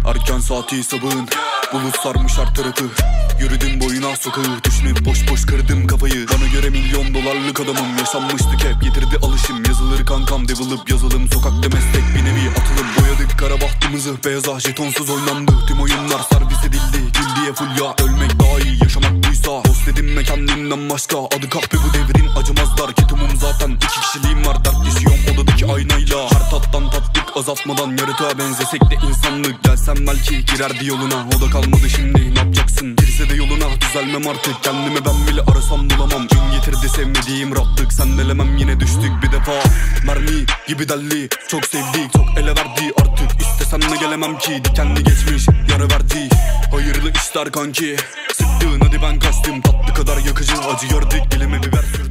Erken saati sabahın, bulut sarmış her tarafı. Yürüdüm boyuna sokağı, düşünüp boş boş kırdım kafayı. Bana göre milyon dolarlık adamım, yaşanmıştık hep yetirdi alışım. Yazılır kankam develop yazılım, sokakta meslek bir nevi atılım. Boyadık kara bahtımızı beyaza, jetonsuz oynandı tüm oyunlar, servis edildi. Gül diye full ya, ölmek daha iyi yaşamak buysa. Dost edinme kendinden başka, adı kahpe bu devrin acımazlar. Ketumum zaten, 2 kişiliğim var, dertleşiyorum odadaki aynayla. Her tattan tattık azaltmadan, yaratığa benzesek de insanlık. Gelsem belki girerdi yoluna, o da kalmadı şimdi ne yapacaksın? Girse de yoluna düzelmem artık, kendimi ben bile arasam bulamam. Gün getirdi sevmediğim rahatlık, sendelemem yine düştük bir defa. Mermi gibi delli, çok sevdik çok ele verdi artık. İstesem de gelemem ki, dikenli geçmiş yara verdi. Hayırlı işler kanki, sıktın hadi ben kaçtım. Tatlı kadar yakıcı acı gördük, dilime biber sür.